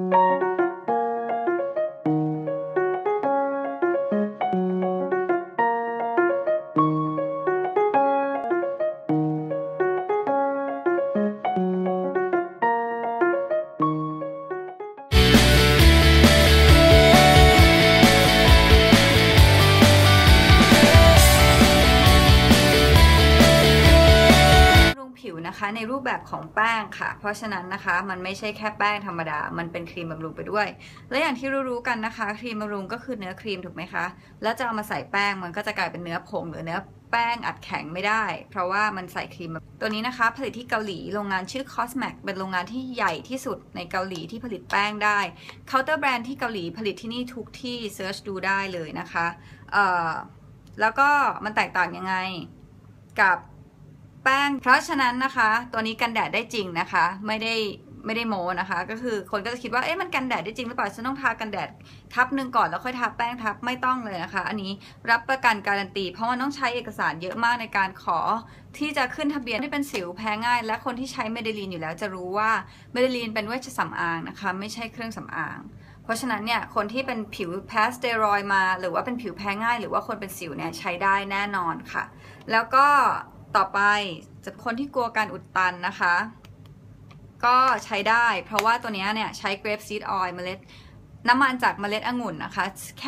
นะคะในรูปแบบของแป้งค่ะเพราะฉะนั้นนะคะมันไม่ใช่แค่แป้งธรรมดามันเป็นครีมบำรุงไปด้วยและอย่างที่รู้ๆกันนะคะครีมบำรุงก็คือเนื้อครีมถูกไหมคะแล้วจะเอามาใส่แป้งมันก็จะกลายเป็นเนื้อผงหรือเนื้อแป้งอัดแข็งไม่ได้เพราะว่ามันใส่ครีมตัวนี้นะคะผลิตที่เกาหลีโรงงานชื่อ Cosmac เป็นโรงงานที่ใหญ่ที่สุดในเกาหลีที่ผลิตแป้งได้เคาน์เตอร์แบรนด์ที่เกาหลีผลิตที่นี่ทุกที่เซิร์ชดูได้เลยนะคะแล้วก็มันแตกต่างยังไงกับแป้งเพราะฉะนั้นนะคะตัวนี้กันแดดได้จริงนะคะไม่ได้โม้นะคะก็คือคนก็จะคิดว่าเอ๊ะมันกันแดดได้จริงหรือเปล่าฉันต้องทากันแดดทับหนึ่งก่อนแล้วค่อยทาแป้งทับไม่ต้องเลยนะคะอันนี้รับประกันการันตีเพราะมันต้องใช้เอกสารเยอะมากในการขอที่จะขึ้นทะเบียนที่เป็นสิวแพ้ง่ายและคนที่ใช้เมเดลีนอยู่แล้วจะรู้ว่าเมเดลีนเป็นเวชสำอางนะคะไม่ใช่เครื่องสำอางเพราะฉะนั้นเนี่ยคนที่เป็นผิวแพ้สเตียรอยด์มาหรือว่าเป็นผิวแพ้ง่ายหรือว่าคนเป็นสิวเนี่ยใช้ได้แน่นอนค่ะแล้วก็ต่อไปจะคนที่กลัวการอุดตันนะคะก็ใช้ได้เพราะว่าตัวนี้เนี่ยใช้ grape seed oil เมล็ดน้ำมันจากเมล็ดองุ่นนะคะแค่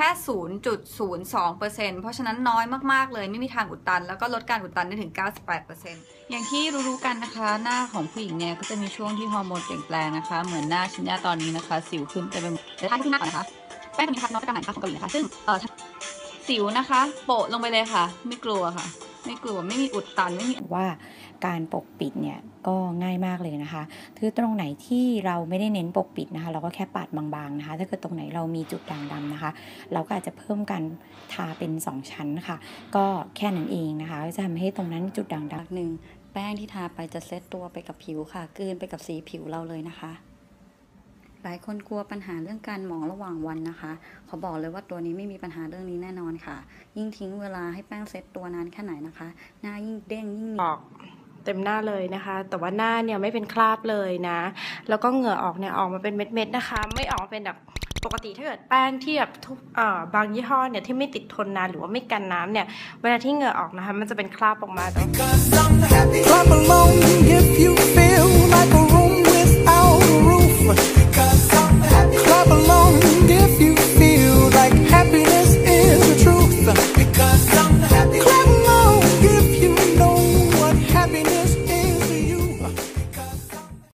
0.02% เพราะฉะนั้นน้อยมากๆเลยไม่มีทางอุดตันแล้วก็ลดการอุดตันได้ถึง 98% อย่างที่รู้ๆกันนะคะหน้าของผู้หญิงเนี่ยก็จะมีช่วงที่ฮอร์โมนเปลี่ยนแปลงนะคะเหมือนหน้าชินย่าตอนนี้นะคะสิวขึ้นเต็มไปหมดแต่ถ้าที่หน้าก่อนนะคะแป้งจะมีพักนวัตกรรมใหม่ของเกาหลีนะคะซึ่งสิวนะคะโปะลงไปเลยค่ะไม่กลัวค่ะไม่กลัวไม่มีอุดตันไม่มีว่าการปกปิดเนี่ยก็ง่ายมากเลยนะคะคือตรงไหนที่เราไม่ได้เน้นปกปิดนะคะเราก็แค่ปาดบางๆนะคะถ้าเกิดตรงไหนเรามีจุดด่างดำนะคะเราก็อาจจะเพิ่มการทาเป็น2ชั้นค่ะก็แค่นั้นเองนะคะจะทำให้ตรงนั้นจุดด่างดำหนึ่งแป้งที่ทาไปจะเซตตัวไปกับผิวค่ะกลืนไปกับสีผิวเราเลยนะคะหลายคนกลัวปัญหาเรื่องการหมองระหว่างวันนะคะเขาบอกเลยว่าตัวนี้ไม่มีปัญหาเรื่องนี้แน่นอนค่ะยิ่งทิ้งเวลาให้แป้งเซตตัวนานแค่ไหนนะคะหน้ายิ่งเด้งยิ่งออกเต็มหน้าเลยนะคะแต่ว่าหน้าเนี่ยไม่เป็นคราบเลยนะแล้วก็เหงื่อออกเนี่ยออกมาเป็นเม็ดๆนะคะไม่ออกมาเป็นแบบปกติถ้าเกิดแป้งที่แบบบางยี่ห้อเนี่ยที่ไม่ติดทนนานหรือว่าไม่กันน้ำเนี่ยเวลาที่เหงื่อออกนะคะมันจะเป็นคราบออกมา